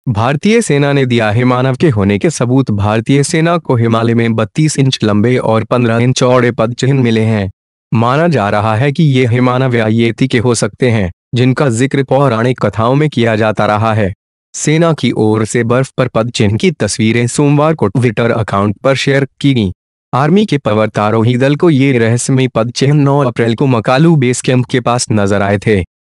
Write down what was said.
भारतीय सेना ने दिया है मानव के होने के सबूत। भारतीय सेना को हिमालय में 32 इंच लंबे और 15 इंच चौड़े पदचिह्न मिले हैं। माना जा रहा है कि ये हिमानव या येती के हो सकते हैं, जिनका जिक्र पौराणिक कथाओं में किया जाता रहा है। सेना की ओर से बर्फ पर पदचिह्न की तस्वीरें सोमवार को ट्विटर अकाउंट पर शेयर की गईं। आर्मी के पर्वतारोही दल को ये रहस्यमयी पदचिह्न 9 अप्रैल को मकालू बेस कैंप के पास नजर आए थे।